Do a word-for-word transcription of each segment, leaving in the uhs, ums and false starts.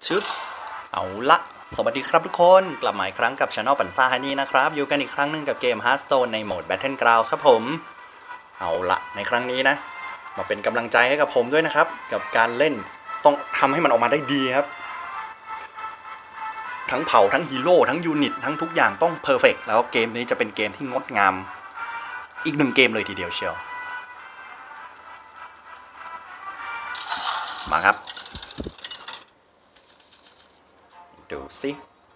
ชึบเอาละสวัสดีครับทุกคนกลับมาอีกครั้งกับ Channel ปันซ่าฮันนี่นะครับอยู่กันอีกครั้งหนึ่งกับเกม Hearthstone ในโหมด Battlegrounds ครับผมเอาละในครั้งนี้นะมาเป็นกำลังใจให้กับผมด้วยนะครับกับการเล่นต้องทำให้มันออกมาได้ดีครับทั้งเผ่าทั้งฮีโร่ทั้งยูนิตทั้งทุกอย่างต้องเพอร์เฟกต์แล้วเกมนี้จะเป็นเกมที่งดงามอีกหนึ่งเกมเลยทีเดียวเชียวมาครับดูสิ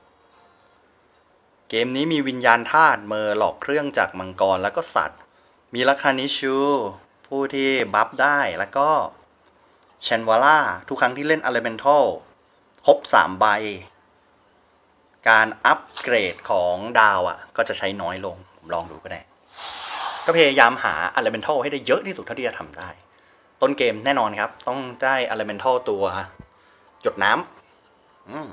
เกมนี้มีวิญญาณธาตุเมอร์หลอกเครื่องจากมังกรแล้วก็สัตว์มีลัคานิชูผู้ที่บัฟได้แล้วก็เชนวาร่าทุกครั้งที่เล่น Elemental ครบสามใบการอัปเกรดของดาวอ่ะก็จะใช้น้อยลงผมลองดูก็ได้ก็พยายามหา Elemental ให้ได้เยอะที่สุดเท่าที่จะทำได้ต้นเกมแน่นอนครับต้องได้ Elemental ตัวหยดน้ำอืม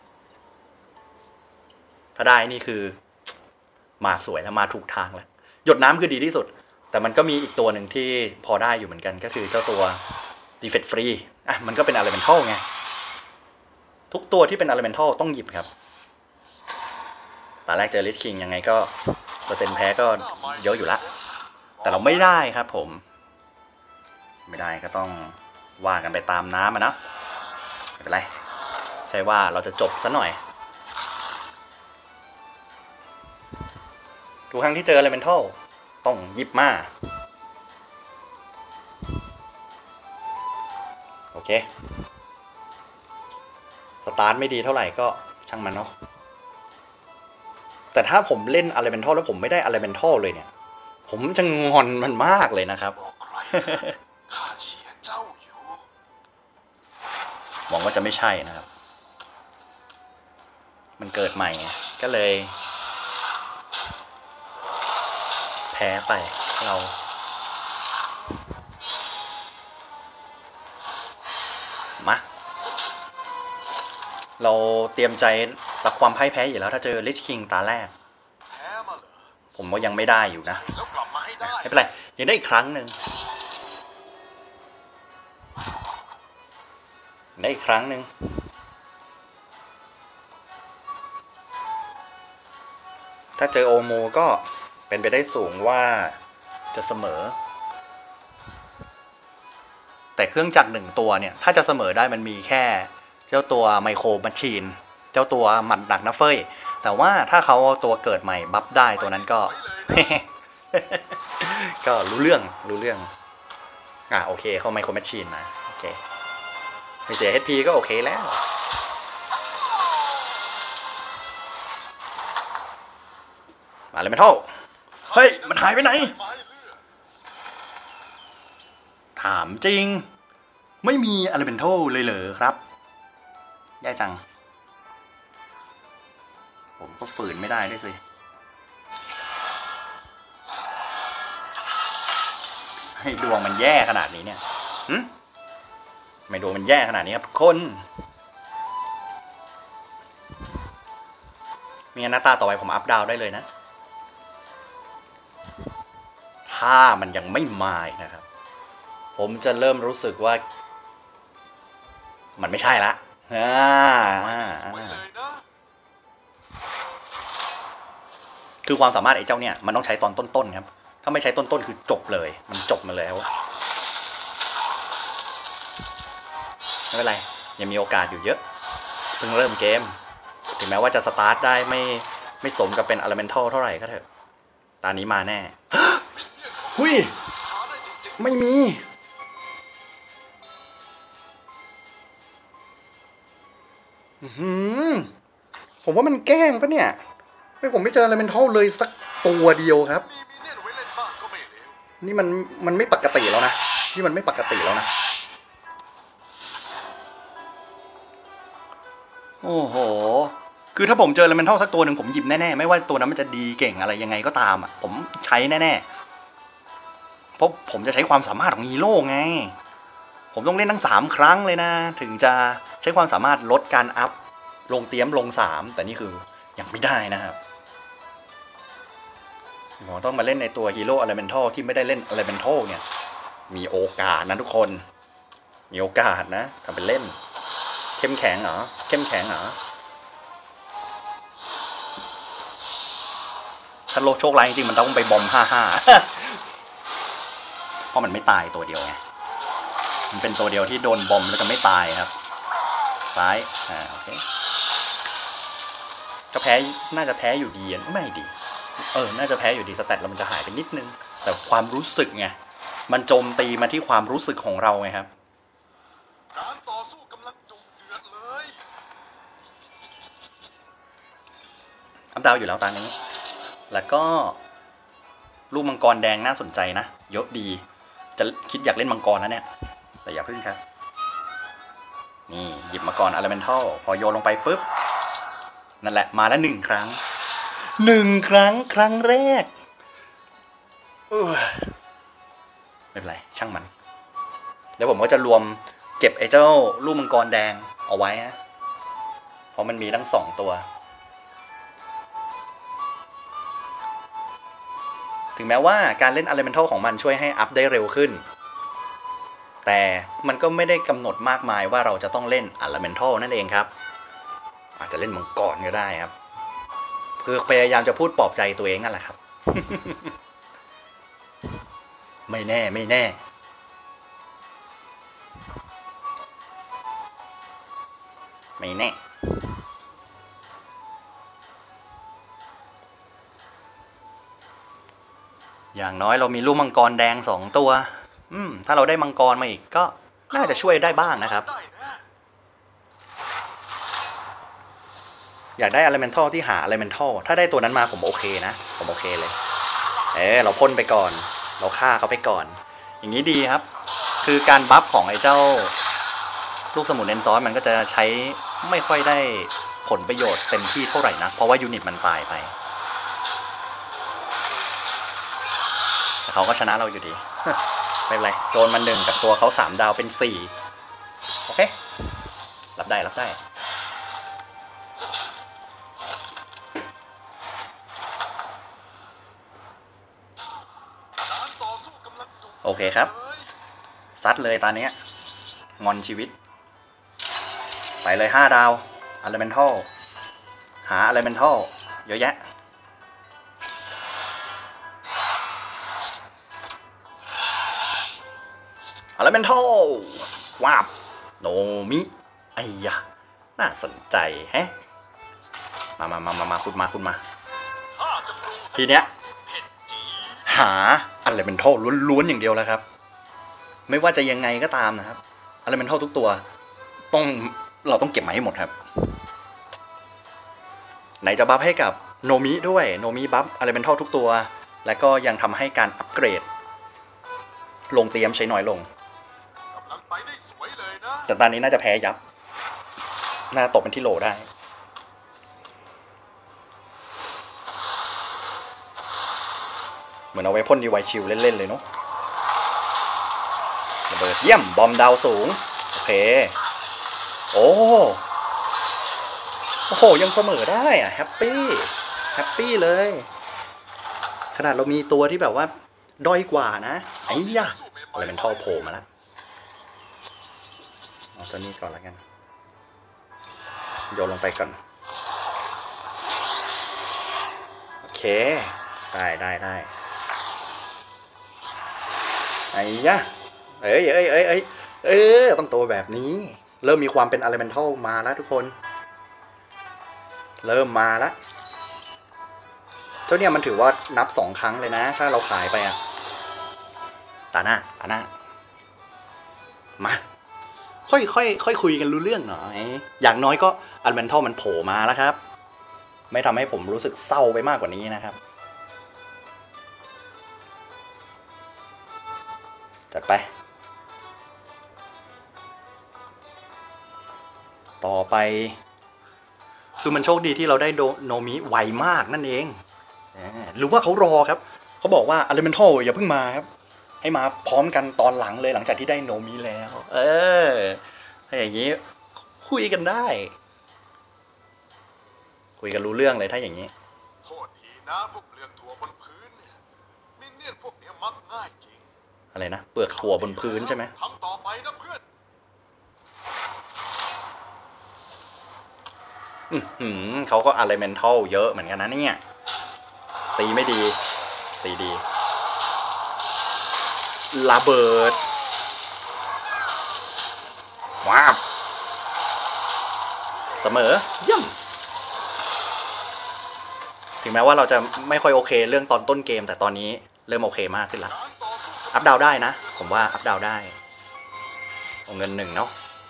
ถ้าได้นี่คือมาสวยแล้วมาถูกทางแล้วหยดน้ำคือดีที่สุดแต่มันก็มีอีกตัวหนึ่งที่พอได้อยู่เหมือนกันก็คือเจ้าตัว Defect Free อ่ะมันก็เป็น Elemental ไงทุกตัวที่เป็น Elemental ต้องหยิบครับตอนแรกเจอ Lich King ยังไงก็เปอร์เซ็นต์แพ้ก็เยอะอยู่ละแต่เราไม่ได้ครับผมไม่ได้ก็ต้องว่ากันไปตามน้ำอ่ะนะไม่เป็นไรใช่ว่าเราจะจบซะหน่อยทุกครั้งที่เจอ Elemental ต้องหยิบมาโอเคสตาร์ทไม่ดีเท่าไหร่ก็ช่างมันเนาะแต่ถ้าผมเล่น Elemental แล้วผมไม่ได้ Elemental เลยเนี่ยผมจะงอนมันมากเลยนะครับหวังว่าจะไม่ใช่นะครับมันเกิดใหม่ก็เลยแพ้ไปเรามาเราเตรียมใจรับความพ่ายแพ้อยู่แล้วถ้าเจอ Lich King ตาแรกผมก็ยังไม่ได้อยู่นะไม่เป็นไรยังได้อีกครั้งหนึ่งได้อีกครั้งหนึ่งถ้าเจอโอโมก็เป็นไปได้สูงว่าจะเสมอแต่เครื่องจักรหนึ่งตัวเนี่ยถ้าจะเสมอได้มันมีแค่เจ้าตัวไมโครแมชชีนเจ้าตัวหมัดหนักนะเฟ้ยแต่ว่าถ้าเขาตัวเกิดใหม่บัฟได้ตัวนั้นก็ ก็รู้เรื่องรู้เรื่องอ่ะโอเคเขาไมโครแมชชีนมาโอเคไม่เสีย เอช พี ก็โอเคแล้วมาเลยไม่เท่าเฮ้ยมันหายไปไหนถามจริงไม่มี Elemental เลยเหรอครับแย่จังผมก็ฝืนไม่ได้ด้วยสิให้ดวงมันแย่ขนาดนี้เนี่ยหืมไม่ดวงมันแย่ขนาดนี้ครับทุกคนมีหน้าตาต่อไปผมอัพดาวได้เลยนะถ้ามันยังไม่มานะครับผมจะเริ่มรู้สึกว่ามันไม่ใช่ละอ่าคือความสามารถไอ้เจ้าเนี่ยมันต้องใช้ตอนต้นๆครับถ้าไม่ใช้ต้นๆคือจบเลยมันจบมาแล้วไม่เป็นไรยังมีโอกาสอยู่เยอะเพิ่งเริ่มเกมถึงแม้ว่าจะสตาร์ทได้ไม่ไม่สมกับเป็น Elemental เท่าไหร่ก็เถอะตอนนี้มาแน่หุยไม่มีผมว่ามันแกล้งปะเนี่ยไม่ผมไม่เจอ Elemental เลยสักตัวเดียวครับนี่มันมันไม่ปกติแล้วนะนี่มันไม่ปกติแล้วนะโอ้โหคือถ้าผมเจอ Elemental สักตัวหนึ่งผมหยิบแน่ๆไม่ว่าตัวนั้นมันจะดีเก่งอะไรยังไงก็ตามอ่ะผมใช้แน่ๆเพราะผมจะใช้ความสามารถของฮีโร่ไงผมต้องเล่นทั้งสามครั้งเลยนะถึงจะใช้ความสามารถลดการอัพลงเตี้ยมลงสามแต่นี่คือยังไม่ได้นะครับหมอต้องมาเล่นในตัวฮีโร่ Elemental ที่ไม่ได้เล่น Elemental เนี่ยมีโอกาสนะทุกคนมีโอกาสนะทำเป็นเล่นโอเคเข้มแข็งเหรอเข้มแข็งเหรอถ้าโลกโชคร้ายจริงๆมันต้องไปบอมห้าห้าเพราะมันไม่ตายตัวเดียวไงมันเป็นตัวเดียวที่โดนบอมแล้วจะไม่ตายครับซ้ายอ่าโอเคก็แพ้น่าจะแพ้อยู่ดีไม่ดีเออน่าจะแพ้อยู่ดีสแตทเรามันจะหายไปนิดนึงแต่ความรู้สึกไงมันโจมตีมาที่ความรู้สึกของเราไงครับการต่อสู้กำลังดุเดือดเลยอัพดาวอยู่แล้วตอนนี้แล้วก็ลูกมังกรแดงน่าสนใจนะเยอะดีจะคิดอยากเล่นมังกรนะเนี่ยแต่อย่าพึ่งครับนี่หยิบมาก่อน Elemental พอโยนลงไปปุ๊บนั่นแหละมาแล้วหนึ่งครั้งหนึ่งครั้งครั้งแรกเออไม่เป็นไรช่างมันเดี๋ยวผมก็จะรวมเก็บไอ้เจ้าลูกมังกรแดงเอาไว้นะเพราะมันมีทั้งสองตัวถึงแม้ว่าการเล่น Elemental ของมันช่วยให้อัพได้เร็วขึ้นแต่มันก็ไม่ได้กำหนดมากมายว่าเราจะต้องเล่น Elemental นั่นเองครับอาจจะเล่นมังกรก็ได้ครับเพื่อพยายามจะพูดปลอบใจตัวเองนั่นแหละครับ ไม่แน่ไม่แน่ไม่แน่อย่างน้อยเรามีลูกมังกรแดงสองตัวอืมถ้าเราได้มังกรมาอีกก็น่าจะช่วยได้บ้างนะครับอยากได้ Elemental ที่หา Elemental ถ้าได้ตัวนั้นมาผมโอเคนะผมโอเคเลยเออเราพ่นไปก่อนเราฆ่าเขาไปก่อนอย่างนี้ดีครับคือการบัฟของไอ้เจ้าลูกสมุนเอนซอสมันก็จะใช้ไม่ค่อยได้ผลประโยชน์เต็มที่เท่าไหร่นะเพราะว่ายูนิตมันตายไปแต่เขาก็ชนะเราอยู่ดี ไม่เป็นไรโดนมันหนึ่งกับตัวเขาสามดาวเป็นสี่โอเครับได้รับได้โอเคครับซัดเลยตอนนี้งอนชีวิตไปเลยห้าดาว Elemental หา Elemental เยอะแยะ Elemental ว้าวโนมิไอ้ยะน่าสนใจแฮะมามามามามาคุณมาคุณมาทีเนี้ยหา Elemental ล้วนๆอย่างเดียวแล้วครับไม่ว่าจะยังไงก็ตามนะครับ Elemental ทุกตัวต้องเราต้องเก็บมาให้หมดครับไหนจะบัฟให้กับโนมิด้วยโนมิบัฟ Elemental ทุกตัวและก็ยังทำให้การอัปเกรดลงเตรียมใช้น้อยลงแต่ตอนนี้น่าจะแพ้ยับน่าตกเป็นที่โหลได้เหมือนเอาไว้พ่นดีไวชิลเล่นๆเลยเนาะระเบิดเยี่ยมบอมดาวสูงโอเคโอ้โอ้โหยังเสมอได้อะแฮปปี้แฮปปี้เลยขนาดเรามีตัวที่แบบว่าด้อยกว่านะไอ้ยะอะไรเป็นท่อโผล่มาแล้วเอาตัวนี้ก่อนแล้วกันโยนลงไปก่อนโอเคได้ได้ได้ไอ้ยะเอ้ยเอ้ยเอ้ยเอ้ยเออต้องตัวแบบนี้เริ่มมีความเป็น Elemental มาแล้วทุกคนเริ่มมาแล้วเจ้าเนี่ยมันถือว่านับสองครั้งเลยนะถ้าเราขายไปอะตาหน้าตาหน้ามาค่อยค่อยค่อยคุยกันรู้เรื่องหน่อยอย่างน้อยก็ Elemental มันโผล่มาแล้วครับไม่ทำให้ผมรู้สึกเศร้าไปมากกว่านี้นะครับจัดไปต่อไปคือมันโชคดีที่เราได้โนมิไวมากนั่นเองหรือว่าเขารอครับเขาบอกว่า Elemental อย่าเพิ่งมาครับให้มาพร้อมกันตอนหลังเลยหลังจากที่ได้โนมิแล้วเออถ้าอย่างนี้คุยกันได้คุยกันรู้เรื่องเลยถ้าอย่างนี้โทษทีนะพวกเปลือกถั่วบนพื้นเนี่ยมินเนี่ยนพวกเนี้ยมักง่ายจริงอะไรนะเปลือกถั่วบนพื้นใช่ไหมทำต่อไปนะเพื่อนอือหือเขาก็ elemental เยอะเหมือนกันนะเนี่ยตีไม่ดีตีดีระเบิดว้าวเสมอเยี่ยมถึงแม้ว่าเราจะไม่ค่อยโอเคเรื่องตอนต้นเกมแต่ตอนนี้เริ่มโอเคมากขึ้นละอัพดาวได้นะผมว่าอัพดาวได้เอาเงินหนึ่งเนาะ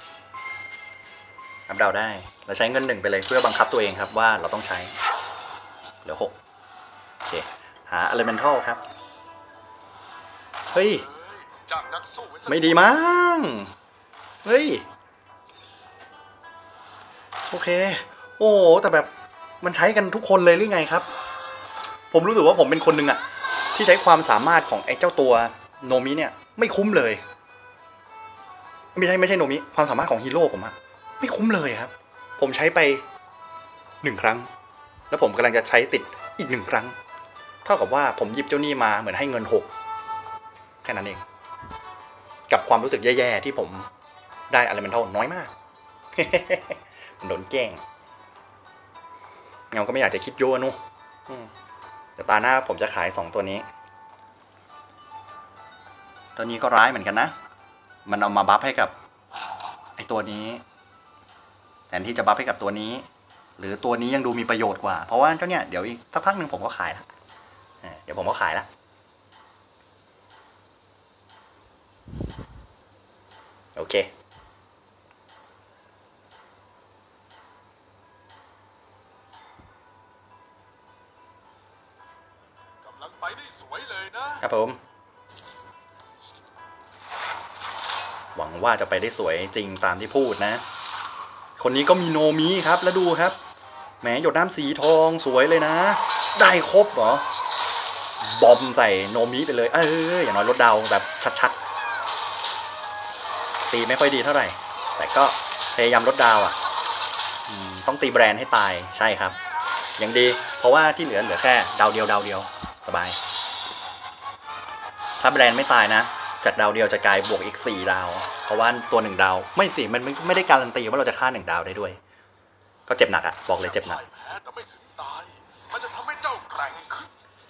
อัพดาวได้เราใช้เงินหนึ่งไปเลยเพื่อบังคับตัวเองครับว่าเราต้องใช้เหลือหกโอเคหา elemental ครับเฮ้ยไม่ดีมั้งเฮ้ยโอเคโอ้แต่แบบมันใช้กันทุกคนเลยหรือไงครับผมรู้สึกว่าผมเป็นคนหนึ่งอะที่ใช้ความสามารถของไอ้เจ้าตัวโนมิเนี่ยไม่คุ้มเลยไม่ใช่ไม่ใช่โนมิความสามารถของฮีโร่ผมอะไม่คุ้มเลยครับผมใช้ไปหนึ่งครั้งแล้วผมกำลังจะใช้ติดอีกหนึ่งครั้งเท่ากับว่าผมหยิบเจ้านี่มาเหมือนให้เงินหกแค่นั้นเองกับความรู้สึกแย่ๆที่ผมได้อะไรมันเท่าน้อยมาก มันโดนแกล้งเงาก็ไม่อยากจะคิดโยนุเดี๋ยวตาหน้าผมจะขายสองตัวนี้ตัวนี้ก็ร้ายเหมือนกันนะมันเอามาบัฟให้กับไอตัวนี้แทนที่จะบัฟให้กับตัวนี้หรือตัวนี้ยังดูมีประโยชน์กว่าเพราะว่าเจ้าเนี่ยเดี๋ยวอีกสักพักหนึ่งผมก็ขายละเดี๋ยวผมก็ขายละโอเคกำลังไปได้สวยเลยนะครับผมหวังว่าจะไปได้สวยจริงตามที่พูดนะคนนี้ก็มีโนมิครับแล้วดูครับแหมหยดน้ำสีทองสวยเลยนะได้ครบเหรอบอมใส่โนมิไปเลยเอออย่างน้อยลดดาวแบบชัดๆตีไม่ค่อยดีเท่าไหร่แต่ก็พยายามลดดาวอ่ะต้องตีแบรนด์ให้ตายใช่ครับอย่างดีเพราะว่าที่เหลือเหลือแค่ดาวเดียวดาวเดียวสบายถ้าแบรนด์ไม่ตายนะจากดาวเดียวจะกลายบวกอีกสี่ดาวเพราะว่าตัวหนึ่งดาวไม่สิมันไม่ได้การันตีว่าเราจะฆ่าหนึ่งดาวได้ด้วยก็เจ็บหนักอะบอกเลยเจ็บหนักแพ้แต่ไม่ถึงตายมันจะทำให้เจ้าแกร่งขึ้น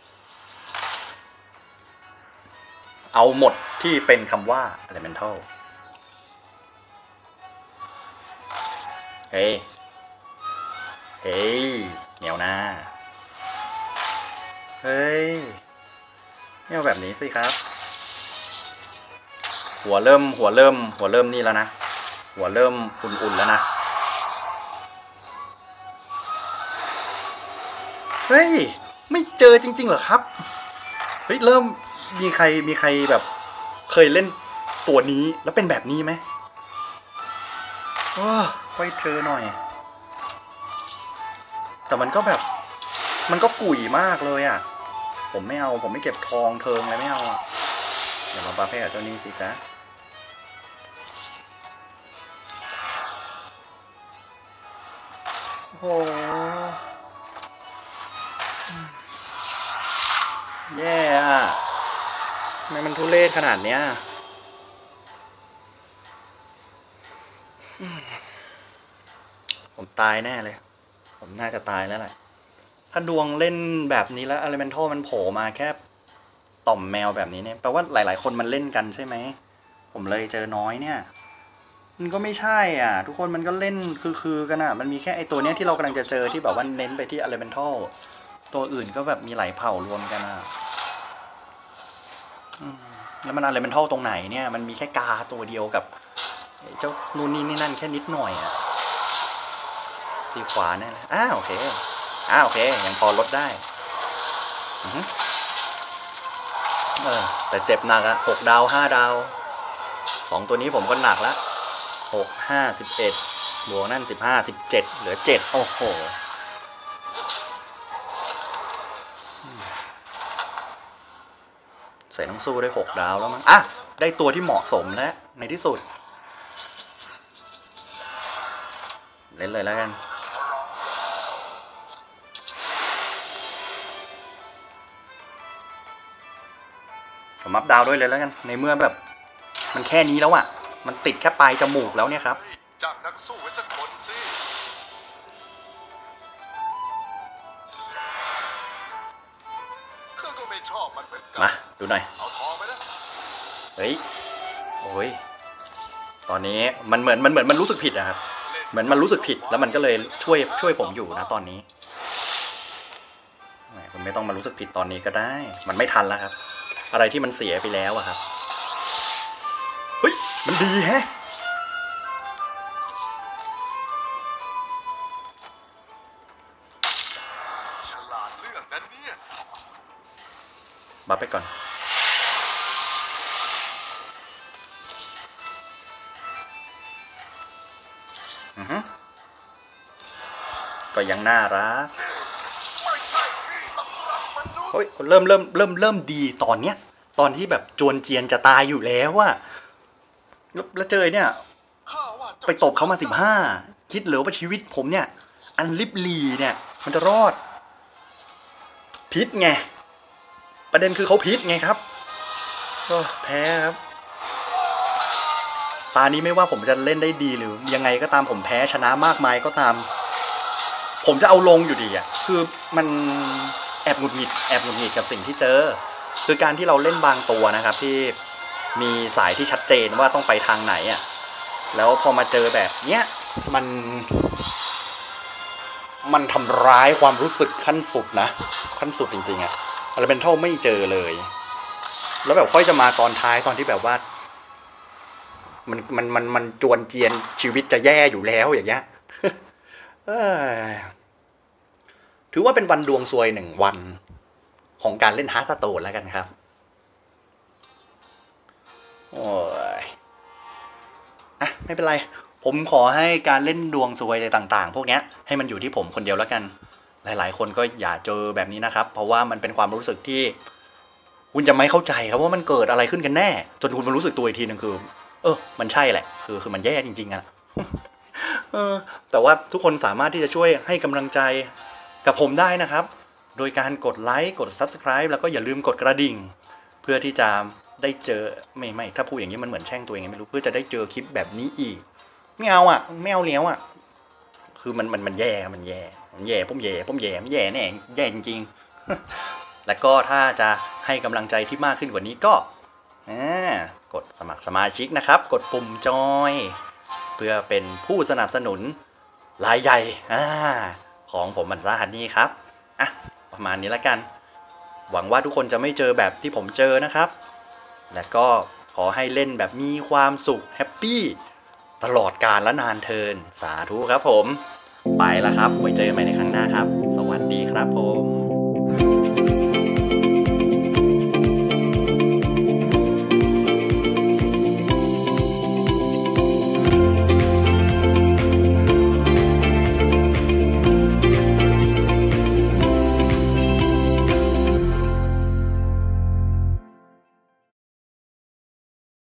เอาหมดที่เป็นคำว่า elemental เฮ้ยเฮ้ยเหนียวนะเฮ้ยเหนียวแบบนี้สิครับหัวเริ่มหัวเริ่มหัวเริ่มนี่แล้วนะหัวเริ่มอุ่นๆแล้วนะเฮ้ยไม่เจอจริงๆเหรอครับเฮ้ยเริ่มมีใครมีใครแบบเคยเล่นตัวนี้แล้วเป็นแบบนี้ไหมโอ้ค่อยเจอหน่อยแต่มันก็แบบมันก็กุ๋ยมากเลยอ่ะผมไม่เอาผมไม่เก็บทองเทิงอะไรไม่เอาอ่ะเดี๋ยวมาบัฟให้กับเจ้านี้สิจ๊ะโอ้แย่อะทำไมมันทุเรศขนาดเนี้ยผมตายแน่เลยผมน่าจะตายแล้วแหละถ้าดวงเล่นแบบนี้แล้ว Elemental มันโผล่มาแค่ต่อมแมวแบบนี้เนี่ยแปลว่าหลายๆคนมันเล่นกันใช่ไหมผมเลยเจอน้อยเนี่ยมันก็ไม่ใช่อ่ะทุกคนมันก็เล่นคือๆกันอ่ะมันมีแค่ไอตัวเนี้ยที่เรากำลังจะเจอที่แบบว่าเน้นไปที่ Elemental ตัวอื่นก็แบบมีหลายเผ่ารวมกันอ่ะแล้วมัน Elemental ตรงไหนเนี่ยมันมีแค่กาตัวเดียวกับเจ้านู่นนี่นี่นั่นแค่นิดหน่อยอ่ะที่ขวาเนี่ยอ้าวโอเคอ้าวโอเคยังพอลดได้เออแต่เจ็บหนักอะหกดาวห้าดาวสองตัวนี้ผมก็หนักละหกห้าสิบเอ็ดบวกนั่นสิบห้าสิบเจ็ดเหลือเจ็ดโอ้โหใส่ต้องสู้ได้หกดาวแล้วมั้งอ่ะได้ตัวที่เหมาะสมแล้วในที่สุดเล่นเลยแล้วกันผมอัพดาวด้วยเลยแล้วกันในเมื่อแบบมันแค่นี้แล้วอ่ะมันติดแค่ปลายจมูกแล้วเนี่ยครับจับนักสู้ไว้สักคนสิไม่ชอบมันเหมือนกัมาดูหน่อยเอาทองไปนะเฮ้ยโอ้ยตอนนี้มันเหมือนมันเหมือนมันรู้สึกผิดอะครับเหมือนมันรู้สึกผิดแล้วมันก็เลยช่วยช่วยผมอยู่นะตอนนี้แหมคุณไม่ต้องมารู้สึกผิดตอนนี้ก็ได้ มันไม่ทันแล้วครับ อะไรที่มันเสียไปแล้วอะครับเฮ้ยมันดีแฮะฉลาดเลือกนั้นเนี่ยบัฟไปก่อนอือฮึก็ยังน่ารักไม่ใช่ที่สำหรับมนุษย์เฮ้ยเริ่มเริ่มเริ่มเริ่มดีตอนเนี้ย ตอนที่แบบจวนเจียนจะตายอยู่แล้วอะแล้วแล้วเจอเนี่ยข้าว่าเจ้าไปตบเขามาสิบห้าคิดเหรือว่าชีวิตผมเนี่ย อันลิบลีเนี่ย มันจะรอด พิษไง ประเด็นคือเขาพิษไงครับก็แพ้ครับ ตานี้ไม่ว่าผมจะเล่นได้ดีหรือยังไงก็ตามผมแพ้ชนะมากมายก็ตาม ผมจะเอาลงอยู่ดีอ่ะคือมันแอบหงุดหงิดแอบหงุดหงิดกับสิ่งที่เจอ คือการที่เราเล่นบางตัวนะครับ ที่มีสายที่ชัดเจนว่าต้องไปทางไหนอ่ะแล้วพอมาเจอแบบเนี้ยมัน มันทำร้ายความรู้สึกขั้นสุดนะขั้นสุดจริงๆอะอะไรเป็นเท่าไม่เจอเลย แล้วแบบค่อยจะมาตอนท้ายตอนที่แบบว่า มันมันมันมันจวนเจียนชีวิตจะแย่อยู่แล้วอย่างเงี้ย เอ้ยถือว่าเป็นวันดวงซวยหนึ่งวันของการเล่นฮาร์ธสโตนแล้วกันครับโอ้ยอ่ะไม่เป็นไรผมขอให้การเล่นดวงซวยอะไรต่างๆพวกเนี้ยให้มันอยู่ที่ผมคนเดียวแล้วกัน หลายๆคนก็อย่าเจอแบบนี้นะครับ เพราะว่ามันเป็นความรู้สึกที่คุณจะไม่เข้าใจครับว่ามันเกิดอะไรขึ้นกันแน่จนคุณมารู้สึกตัวอีกทีนึงคือเออมันใช่แหละคือคือมันแย่จริงๆอะ เออแต่ว่าทุกคนสามารถที่จะช่วยให้กำลังใจกับผมได้นะครับโดยการกดไลค์กด ซับสไครบ์ แล้วก็อย่าลืมกดกระดิ่งเพื่อที่จะได้เจอไม่ไม่ถ้าพูดอย่างนี้มันเหมือนแช่งตัวเองไม่รู้เพื่อจะได้เจอคลิปแบบนี้อีกไม่เอาอ่ะไม่เอาเลี้ยวอ่ะคือมันมันมันแย่มันแย่มันแย่ผมแย่ผมแย่มันแย่แน่แย่จริงๆ แล้วก็ถ้าจะให้กำลังใจที่มากขึ้นกว่านี้ก็กดสมัครสมาชิกนะครับกดปุ่มจอยเพื่อเป็นผู้สนับสนุนรายใหญ่ของผมมันซ่าฮันนี่ครับอ่ะประมาณนี้ละกันหวังว่าทุกคนจะไม่เจอแบบที่ผมเจอนะครับและก็ขอให้เล่นแบบมีความสุขแฮปปี้ตลอดกาลและนานเทินสาธุครับผมไปละครับไว้เจอกันใหม่ในครั้งหน้าครับสวัสดีครับผม